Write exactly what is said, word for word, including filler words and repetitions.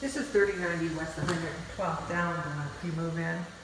This is thirty ninety West one hundred twelfth down block. You move in.